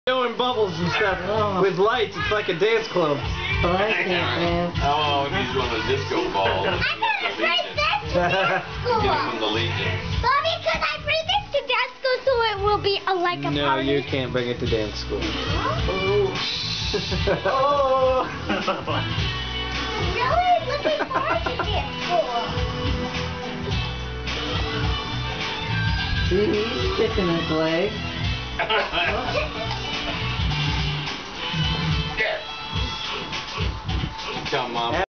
Showing bubbles and stuff with lights. It's like a dance club. But I can't dance. Oh, he's one of the disco balls. I'm gonna bring this to dance school. Get it from the Legion. Mommy, could I bring this to dance school so it will be like a No, party? you can't bring it to dance school. Oh. Really? Looking forward to dance school. See, he's kicking his leg. Come on.